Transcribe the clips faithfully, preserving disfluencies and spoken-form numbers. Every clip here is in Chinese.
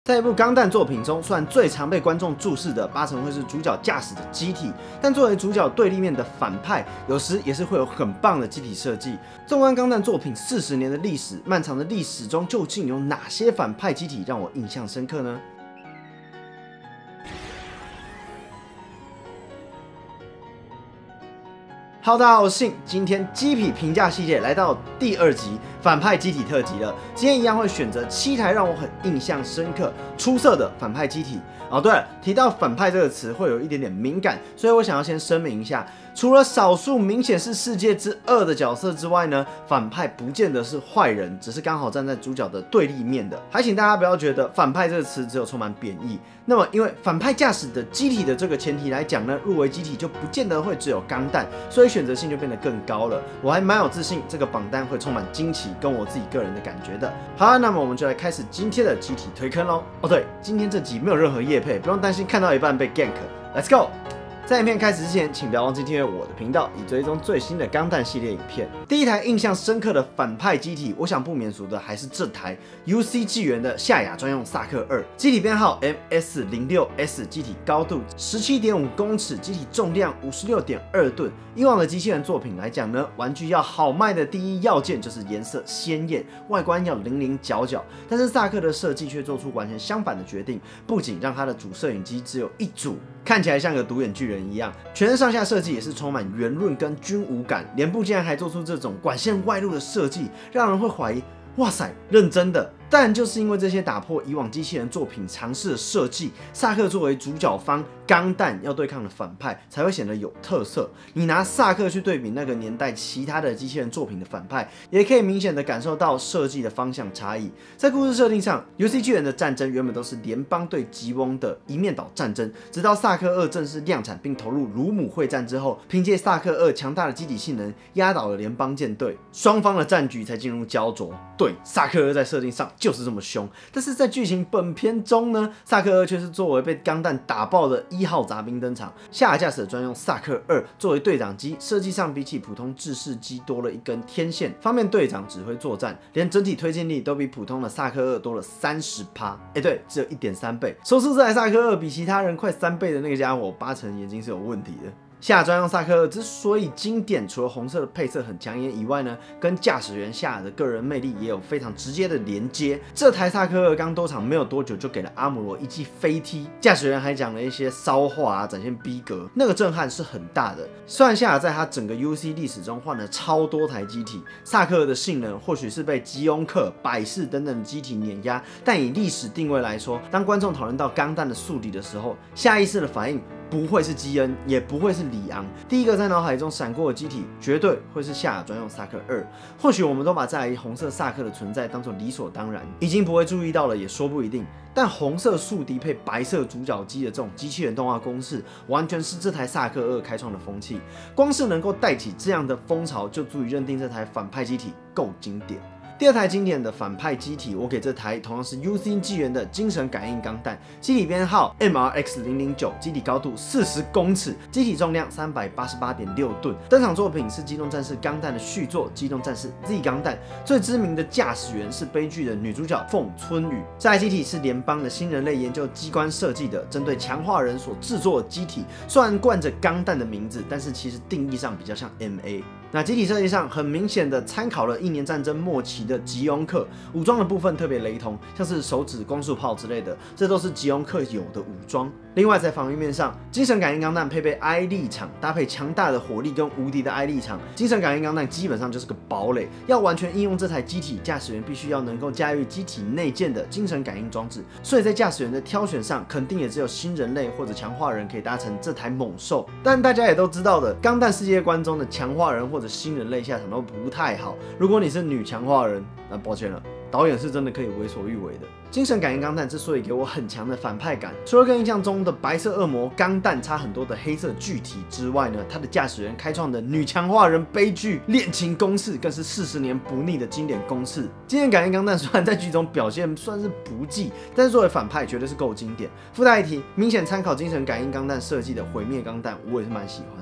在一部钢弹作品中，虽然最常被观众注视的八成会是主角驾驶的机体，但作为主角对立面的反派，有时也是会有很棒的机体设计。纵观钢弹作品四十年的历史，漫长的历史中，究竟有哪些反派机体让我印象深刻呢？Hello， 大家好，我是信。今天机匹评价系列来到第二集反派机体特辑了。今天一样会选择七台让我很印象深刻、出色的反派机体。哦，对了，提到反派这个词会有一点点敏感，所以我想要先声明一下，除了少数明显是世界之恶的角色之外呢，反派不见得是坏人，只是刚好站在主角的对立面的。还请大家不要觉得反派这个词只有充满贬义。那么，因为反派驾驶的机体的这个前提来讲呢，入围机体就不见得会只有钢弹，所以选择性就变得更高了。我还蛮有自信，这个榜单会充满惊奇，跟我自己个人的感觉的。好啊，那么我们就来开始今天的机体推坑喽。哦，对，今天这集没有任何业配，不用担心看到一半被 gank。Let's go！ 在影片开始之前，请不要忘记订阅我的频道，以追踪最新的钢弹系列影片。第一台印象深刻的反派机体，我想不免俗的还是这台 U C 纪元的夏亚专用萨克二，机体编号 M S 零六 S， 机体高度 十七点五公尺，机体重量 五十六点二吨。以往的机器人作品来讲呢，玩具要好卖的第一要件就是颜色鲜艳，外观要零零角角。但是萨克的设计却做出完全相反的决定，不仅让它的主摄影机只有一组，看起来像个独眼巨人一样，全身上下设计也是充满圆润跟均无感，脸部竟然还做出这种管线外露的设计，让人会怀疑，哇塞，认真的。但就是因为这些打破以往机器人作品尝试的设计，萨克作为主角方钢弹要对抗的反派才会显得有特色。你拿萨克去对比那个年代其他的机器人作品的反派，也可以明显的感受到设计的方向差异。在故事设定上 ，U C 巨人的战争原本都是联邦对吉翁的一面倒战争，直到萨克二正式量产并投入鲁姆会战之后，凭借萨克二强大的机体性能压倒了联邦舰队，双方的战局才进入焦灼。对，萨克二在设定上就是这么凶，但是在剧情本片中呢，萨克二却是作为被钢弹打爆的一号杂兵登场。夏亚驾驶的专用萨克二作为队长机，设计上比起普通制式机多了一根天线，方便队长指挥作战，连整体推进力都比普通的萨克二多了 百分之三十。哎，对，只有 一点三倍。说出这台萨克二比其他人快三倍的那个家伙，八成眼睛是有问题的。夏亚专用萨克二之所以经典，除了红色的配色很抢眼以外呢，跟驾驶员夏亚的个人魅力也有非常直接的连接。这台萨克二刚登场没有多久，就给了阿姆罗一记飞踢，驾驶员还讲了一些骚话啊，展现逼格，那个震撼是很大的。虽然夏亚在他整个 U C 历史中换了超多台机体，萨克二的性能或许是被吉翁克、百事等等的机体碾压，但以历史定位来说，当观众讨论到钢弹的宿敌的时候，下意识的反应不会是基恩，也不会是里昂，第一个在脑海中闪过的机体绝对会是夏亚专用萨克二。或许我们都把这台红色萨克的存在当作理所当然，已经不会注意到了，也说不一定。但红色宿敌配白色主角机的这种机器人动画公式，完全是这台萨克二开创的风气。光是能够带起这样的风潮，就足以认定这台反派机体够经典。第二台经典的反派机体，我给这台同样是 U C 纪元的精神感应钢弹，机体编号 M R X 零零九，机体高度四十公尺，机体重量 三百八十八点六吨。登场作品是机动战士钢弹的续作《机动战士 Z 钢弹》，最知名的驾驶员是悲剧的女主角凤春雨。这台机体是联邦的新人类研究机关设计的，针对强化人所制作的机体，虽然冠着钢弹的名字，但是其实定义上比较像 M A。那机体设计上很明显的参考了一年战争末期的吉翁克，武装的部分特别雷同，像是手指光束炮之类的，这都是吉翁克有的武装。另外在防御面上，精神感应钢弹配备埃利场，搭配强大的火力跟无敌的埃利场，精神感应钢弹基本上就是个堡垒。要完全应用这台机体，驾驶员必须要能够驾驭机体内建的精神感应装置，所以在驾驶员的挑选上，肯定也只有新人类或者强化人可以搭乘这台猛兽。但大家也都知道的，钢弹世界观中的强化人或者新人类下场都不太好。如果你是女强化人，那抱歉了，导演是真的可以为所欲为的。精神感应钢弹之所以给我很强的反派感，除了跟印象中的白色恶魔钢弹差很多的黑色巨体之外呢，它的驾驶员开创的女强化人悲剧恋情公式，更是四十年不腻的经典公式。精神感应钢弹虽然在剧中表现算是不济，但是作为反派绝对是够经典。附带一提，明显参考精神感应钢弹设计的毁灭钢弹，我也是蛮喜欢的。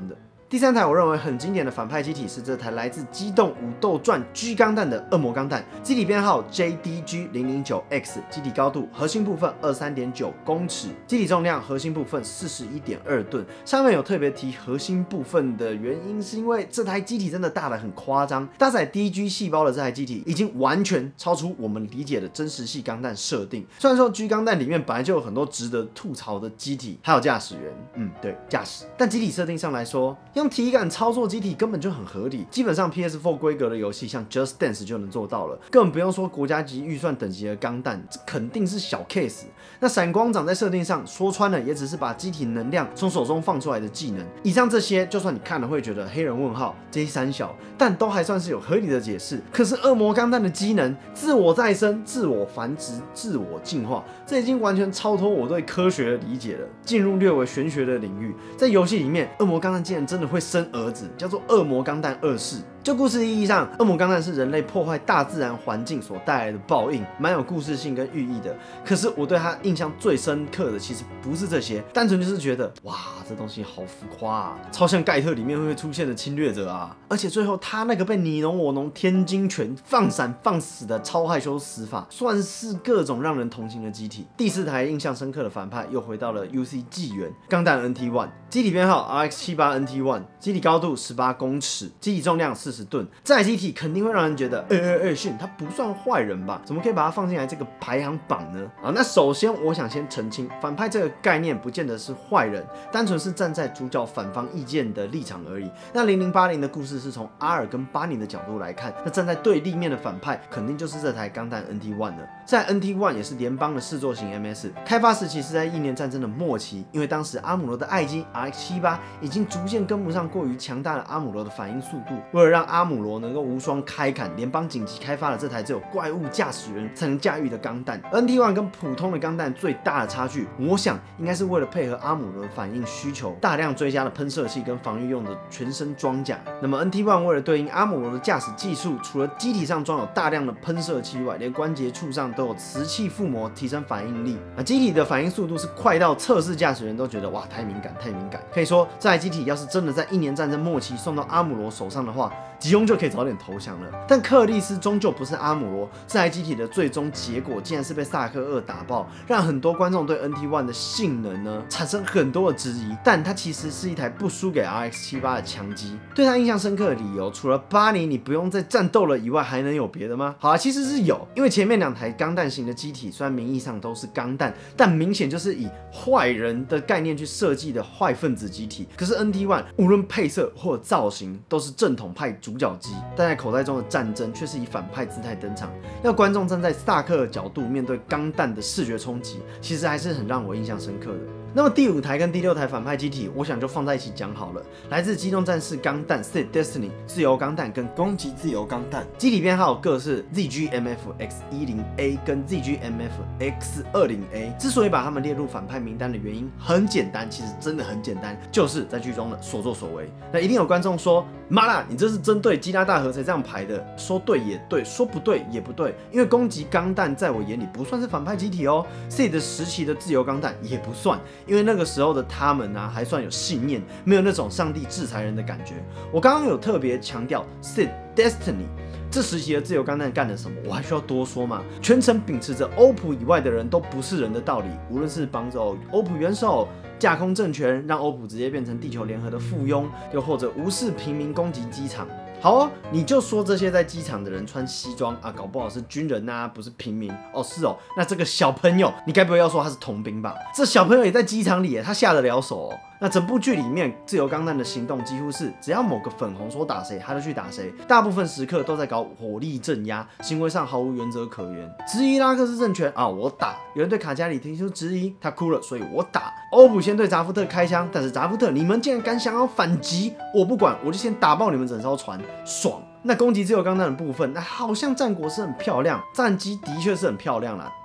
第三台我认为很经典的反派机体是这台来自《机动武斗传 G 钢弹》的恶魔钢弹，机体编号 J D G 零零九 X， 机体高度核心部分二十三点九公尺，机体重量核心部分四十一点二吨。上面有特别提核心部分的原因，是因为这台机体真的大得很夸张，搭载 D G 细胞的这台机体已经完全超出我们理解的真实系钢弹设定。虽然说 G 钢弹里面本来就有很多值得吐槽的机体，还有驾驶员，嗯，对，驾驶。但机体设定上来说，用体感操作机体根本就很合理，基本上 P S 四 规格的游戏像 Just Dance 就能做到了，根本不用说国家级预算等级的钢弹，这肯定是小 case。那闪光掌在设定上说穿了，也只是把机体能量从手中放出来的技能。以上这些，就算你看了会觉得黑人问号这些三小，但都还算是有合理的解释。可是恶魔钢弹的机能，自我再生、自我繁殖、自我进化，这已经完全超脱我对科学的理解了，进入略微玄学的领域。在游戏里面，恶魔钢弹竟然真的会生儿子，叫做恶魔钢弹二世。就故事意义上，恶魔钢弹是人类破坏大自然环境所带来的报应，蛮有故事性跟寓意的。可是我对它印象最深刻的，其实不是这些，单纯就是觉得，哇，这东西好浮夸啊，超像盖特里面会出现的侵略者啊！而且最后他那个被你侬我侬天津拳放闪放死的超害羞死法，算是各种让人同情的机体。第四台印象深刻的反派又回到了 U C 纪元钢弹 N T 一， 机体编号 R X 七八 N T 一， 机体高度十八公尺，机体重量四十吨。这台机体肯定会让人觉得，哎哎哎，训他不算坏人吧？怎么可以把它放进来这个排行榜呢？啊，那首先我想先澄清，反派这个概念不见得是坏人，单纯是站在主角反方意见的立场而已。那零零八零的故事是从阿尔跟巴尼的角度来看，那站在对立面的反派肯定就是这台钢弹 N T 一 了。在 N T 一 也是联邦的试作型 M S， 开发时期是在一年战争的末期，因为当时阿姆罗的爱机 R X 七八 已经逐渐跟不上过于强大的阿姆罗的反应速度，为了让阿姆罗能够无双开砍，联邦紧急开发了这台只有怪物驾驶员才能驾驭的钢弹。N T 一 跟普通的钢弹最大的差距，我想应该是为了配合阿姆罗的反应需求，大量追加了喷射器跟防御用的全身装甲。那么 N T 一 为了对应阿姆罗的驾驶技术，除了机体上装有大量的喷射器外，连关节处上都有磁气附膜提升反应力。啊，机体的反应速度是快到测试驾驶员都觉得哇太敏感太敏感。可以说这台机体要是真的在一年战争末期送到阿姆罗手上的话，吉翁就可以早点投降了。但克里斯终究不是阿姆罗，这台机体的最终结果竟然是被萨克二打爆，让很多观众对 N T 一 的性能呢产生很多的质疑。但它其实是一台不输给 R X 七八 的强机。对它印象深刻的理由，除了巴尼你不用再战斗了以外，还能有别的吗？好啊，其实是有，因为前面两台钢弹型的机体虽然名义上都是钢弹，但明显就是以坏人的概念去设计的坏分子机体。可是 N T 一 无论配色或者造型都是正统派主角机，但在口袋中的战争却是以反派姿态登场，要观众站在萨克的角度面对钢弹的视觉冲击，其实还是很让我印象深刻的。那么第五台跟第六台反派机体，我想就放在一起讲好了。来自机动战士钢弹 Seed Destiny 自由钢弹跟攻击自由钢弹，机体编号各是 Z G M F X 十 A 跟 Z G M F X 二十 A。之所以把他们列入反派名单的原因很简单，其实真的很简单，就是在剧中的所作所为。那一定有观众说，妈啦，你这是针对基拉大河才这样排的？说对也对，说不对也不对，因为攻击钢弹在我眼里不算是反派机体哦。Seed 时期的自由钢弹也不算。因为那个时候的他们啊，还算有信念，没有那种上帝制裁人的感觉。我刚刚有特别强调 Seed Destiny 这时期的自由钢弹干了什么，我还需要多说吗？全程秉持着欧普以外的人都不是人的道理，无论是帮助欧普元首架空政权，让欧普直接变成地球联合的附庸，又或者无视平民攻击机场。好哦，你就说这些在机场的人穿西装啊，搞不好是军人啊，不是平民哦。是哦，那这个小朋友，你该不会要说他是童兵吧？这小朋友也在机场里耶，他下得了手哦。那整部剧里面，自由钢弹的行动几乎是只要某个粉红说打谁，他就去打谁，大部分时刻都在搞火力镇压，行为上毫无原则可言。质疑拉克斯政权啊，我打；有人对卡加里提出质疑，他哭了，所以我打。欧普先对扎夫特开枪，但是扎夫特你们竟然敢想要反击，我不管，我就先打爆你们整艘船，爽。那攻击自由钢弹的部分，那好像战果是很漂亮，战机的确是很漂亮啦，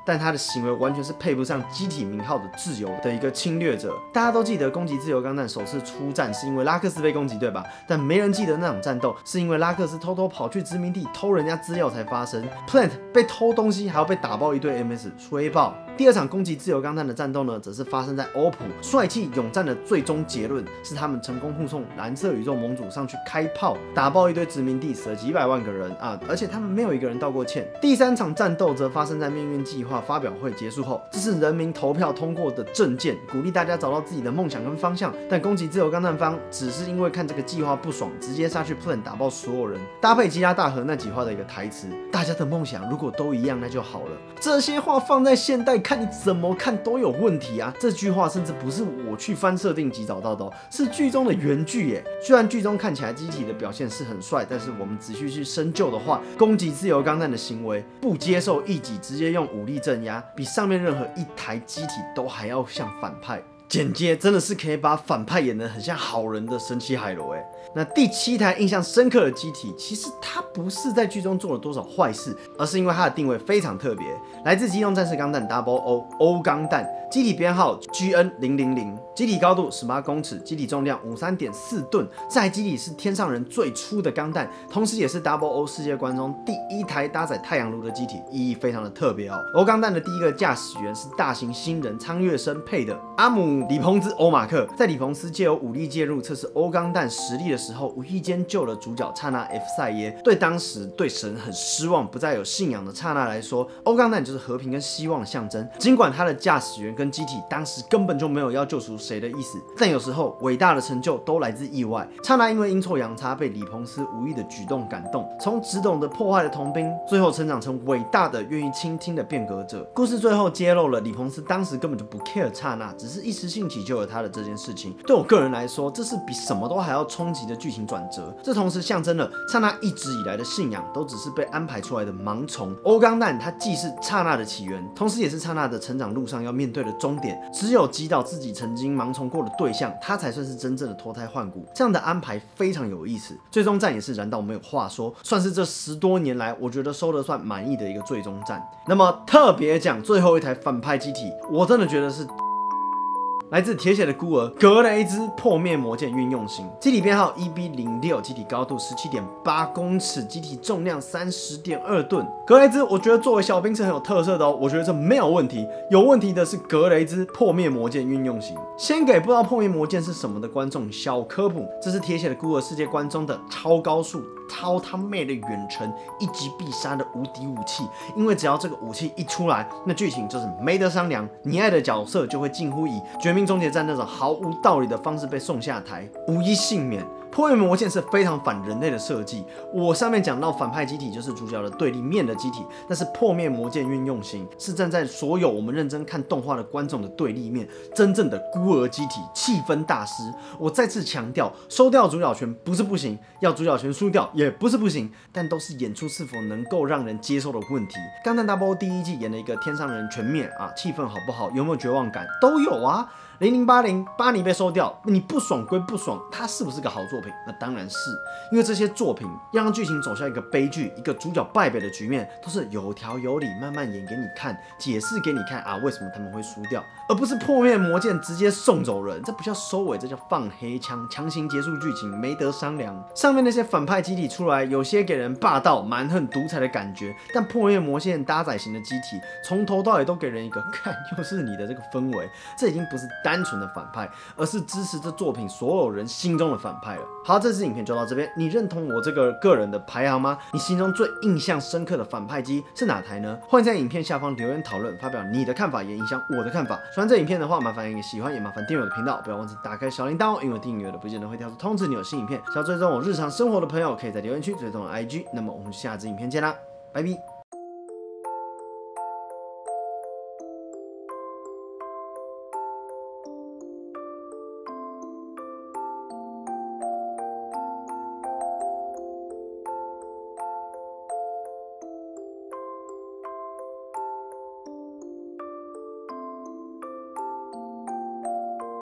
但他的行为完全是配不上机体名号的自由的一个侵略者。大家都记得攻击自由钢弹首次出战是因为拉克斯被攻击，对吧？但没人记得那场战斗是因为拉克斯偷偷跑去殖民地偷人家资料才发生。Plant 被偷东西，还要被打爆一堆 M S 吹爆。第二场攻击自由钢弹的战斗呢，则是发生在欧普。帅气勇战的最终结论是他们成功护送蓝色宇宙盟主上去开炮，打爆一堆殖民地，死了几百万个人啊！而且他们没有一个人道过歉。第三场战斗则发生在命运计划发表会结束后，这是人民投票通过的政见，鼓励大家找到自己的梦想跟方向。但攻击自由钢弹方只是因为看这个计划不爽，直接杀去 Plan 打爆所有人，搭配基拉大河那几话的一个台词：大家的梦想如果都一样，那就好了。这些话放在现代看，你怎么看都有问题啊！这句话甚至不是我去翻设定集找到的、哦，是剧中的原句耶。虽然剧中看起来机体的表现是很帅，但是我们仔细去深究的话，攻击自由钢弹的行为，不接受异己，直接用武力镇压，比上面任何一台机体都还要像反派。简介真的是可以把反派演得很像好人的神奇海螺哎。那第七台印象深刻的机体，其实它不是在剧中做了多少坏事，而是因为它的定位非常特别，来自机动战士钢弹 Double O 欧钢弹，机体编号 G N 零零零，机体高度十八公尺，机体重量五十三点四吨。这台机体是天上人最初的钢弹，同时也是 Double O 世界观中第一台搭载太阳炉的机体，意义非常的特别哦。欧钢弹的第一个驾驶员是大型新人苍月生配的阿姆里彭兹欧马克，在里彭斯借由武力介入测试欧钢弹实力的时候，无意间救了主角刹那 F 赛耶。对当时对神很失望、不再有信仰的刹那来说，欧钢弹就是和平跟希望的象征。尽管他的驾驶员跟机体当时根本就没有要救赎谁的意思，但有时候伟大的成就都来自意外。刹那因为阴错阳差被里彭斯无意的举动感动，从只懂得破坏的童兵，最后成长成伟大的愿意倾听的变革者。故事最后揭露了里彭斯当时根本就不 care 刹那，只是一时兴起救了他的这件事情。对我个人来说，这是比什么都还要冲击的剧情转折。这同时象征了刹那一直以来的信仰都只是被安排出来的盲从。欧钢弹它既是刹那的起源，同时也是刹那的成长路上要面对的终点。只有击倒自己曾经盲从过的对象，他才算是真正的脱胎换骨。这样的安排非常有意思。最终战也是燃到没有话说，算是这十多年来我觉得收得算满意的一个最终战。那么特别讲最后一台反派机体，我真的觉得是来自铁血的孤儿格雷兹破灭魔剑运用型，机体编号 E B 零六，机体高度 十七点八公尺，机体重量 三十点二吨。格雷兹我觉得作为小兵是很有特色的哦，我觉得这没有问题。有问题的是格雷兹破灭魔剑运用型。先给不知道破灭魔剑是什么的观众小科普，这是铁血的孤儿世界观中的超高速超他妹的远程一击必杀的无敌武器。因为只要这个武器一出来，那剧情就是没得商量，你爱的角色就会近乎以绝命终结战那种毫无道理的方式被送下台，无一幸免。破灭魔剑是非常反人类的设计。我上面讲到反派机体就是主角的对立面的机体，但是破灭魔剑运用型是站在所有我们认真看动画的观众的对立面，真正的孤儿机体，气氛大师。我再次强调，收掉主角权不是不行，要主角权输掉也不是不行，但都是演出是否能够让人接受的问题。钢弹 Double O 第一季演了一个天上人全灭啊，气氛好不好，有没有绝望感，都有啊。零零八零巴尼被收掉，你不爽归不爽，它是不是个好作品？那当然是，因为这些作品要让剧情走向一个悲剧、一个主角败北的局面，都是有条有理，慢慢演给你看，解释给你看啊，为什么他们会输掉，而不是破灭魔剑直接送走人，这不叫收尾，这叫放黑枪，强行结束剧情，没得商量。上面那些反派机体出来，有些给人霸道、蛮横、独裁的感觉，但破灭魔剑搭载型的机体，从头到尾都给人一个看又是你的这个氛围，这已经不是单纯的反派，而是支持这作品所有人心中的反派了。好，这支影片就到这边，你认同我这个个人的排行吗？你心中最印象深刻的反派机是哪台呢？欢迎在影片下方留言讨论，发表你的看法，也影响我的看法。喜欢这影片的话，麻烦也喜欢，也麻烦订阅我的频道，不要忘记打开小铃铛哦，因为订阅的不见得会跳出通知你有新影片。想要追踪我日常生活的朋友，可以在留言区追踪我的 I G。那么我们下支影片见啦，拜拜。